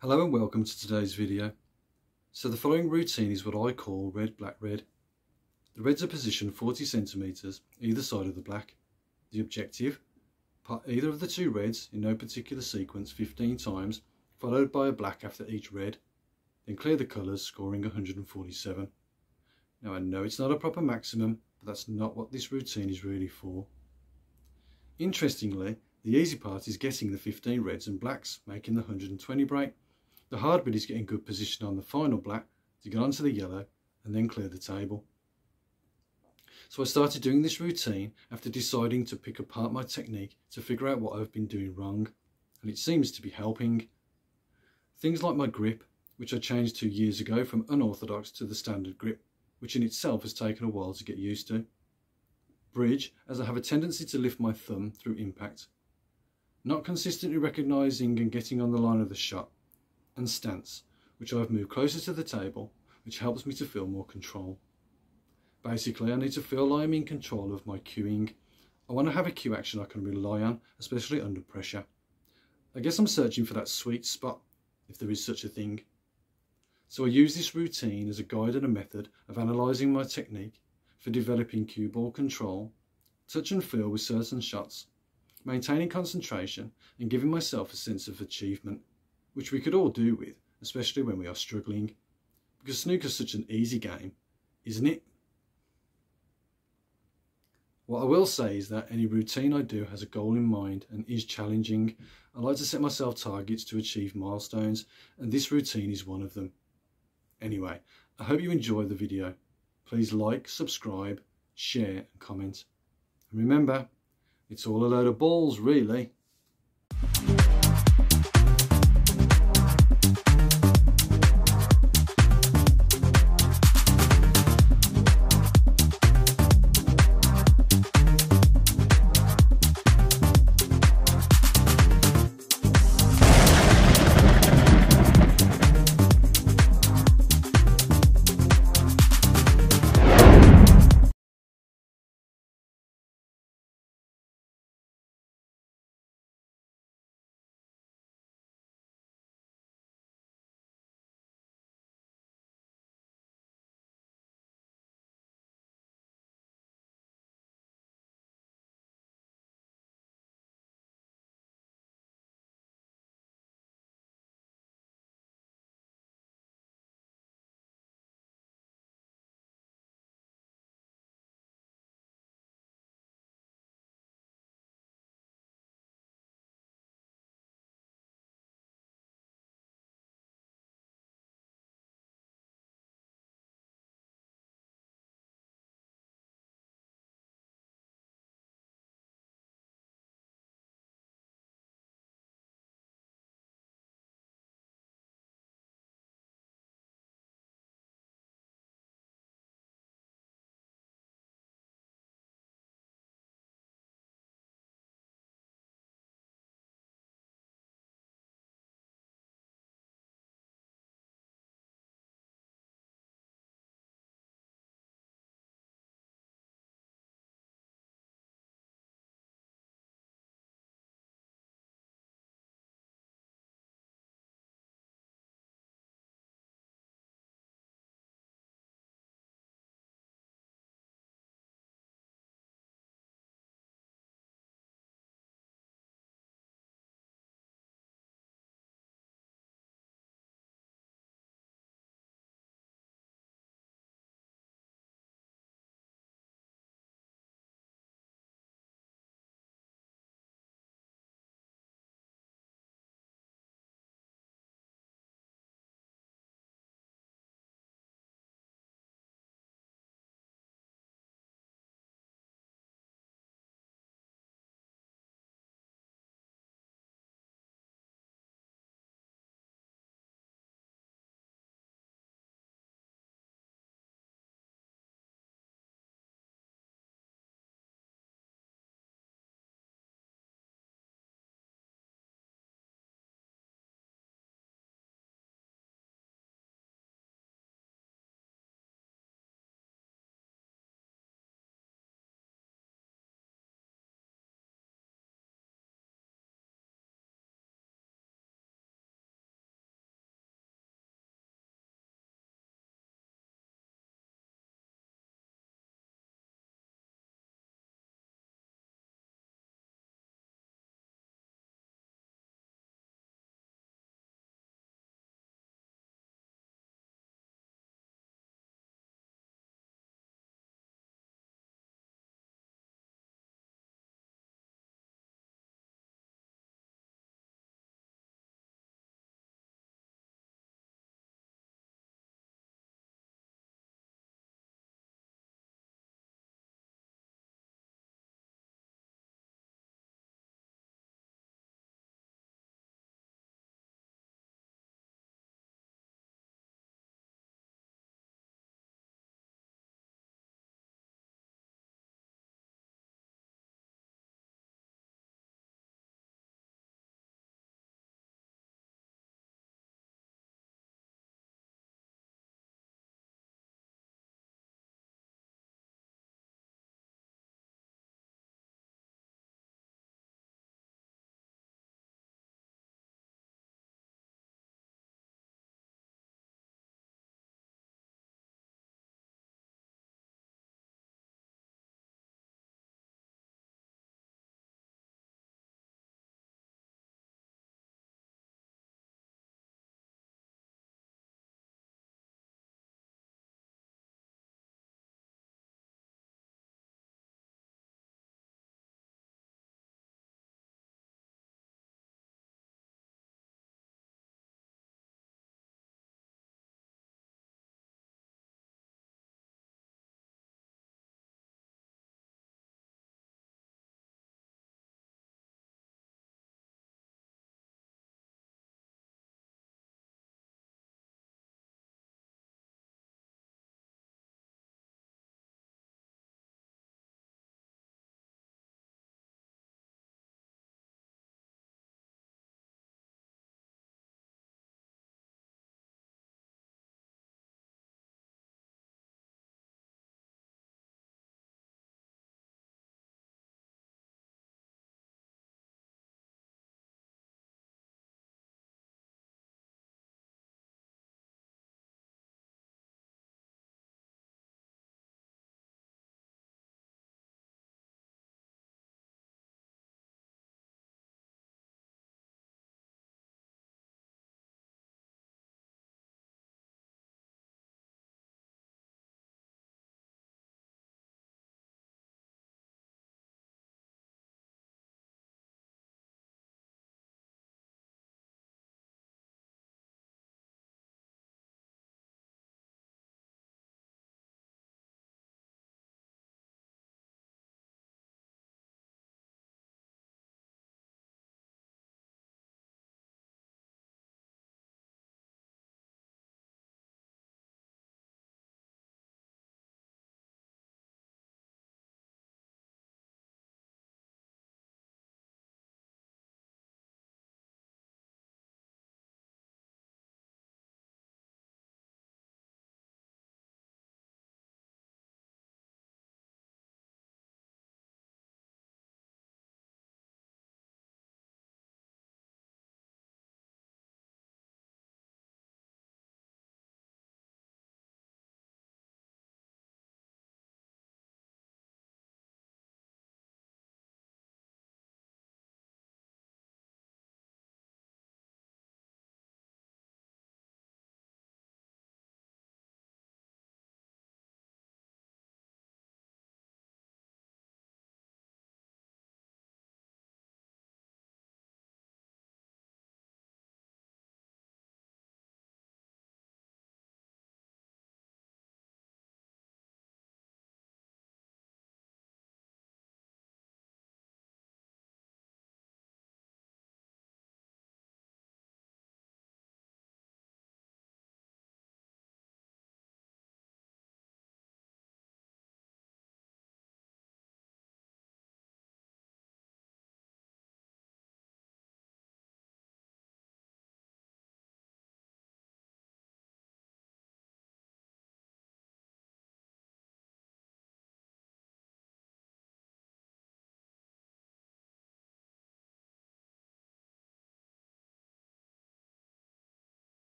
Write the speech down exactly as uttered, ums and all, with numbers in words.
Hello and welcome to today's video. So the following routine is what I call red, black, red. The reds are positioned forty centimetres either side of the black. The objective, put either of the two reds in no particular sequence fifteen times, followed by a black after each red, then clear the colours, scoring one hundred forty-seven. Now I know it's not a proper maximum, but that's not what this routine is really for. Interestingly, the easy part is getting the fifteen reds and blacks, making the one hundred twenty break. The hard bit is getting good position on the final black to get onto the yellow and then clear the table. So I started doing this routine after deciding to pick apart my technique to figure out what I've been doing wrong, and it seems to be helping. Things like my grip, which I changed two years ago from unorthodox to the standard grip, which in itself has taken a while to get used to. Bridge, as I have a tendency to lift my thumb through impact. Not consistently recognising and getting on the line of the shot. And stance, which I've moved closer to the table, which helps me to feel more control. Basically, I need to feel I'm in control of my cueing. I want to have a cue action I can rely on, especially under pressure. I guess I'm searching for that sweet spot, if there is such a thing. So I use this routine as a guide and a method of analysing my technique for developing cue ball control, touch and feel with certain shots, maintaining concentration and giving myself a sense of achievement, which we could all do with, especially when we are struggling, because snooker's such an easy game, isn't it? What I will say is that any routine I do has a goal in mind and is challenging. I like to set myself targets to achieve milestones, and this routine is one of them. Anyway, I hope you enjoyed the video. Please like, subscribe, share and comment. And remember, it's all a load of balls really.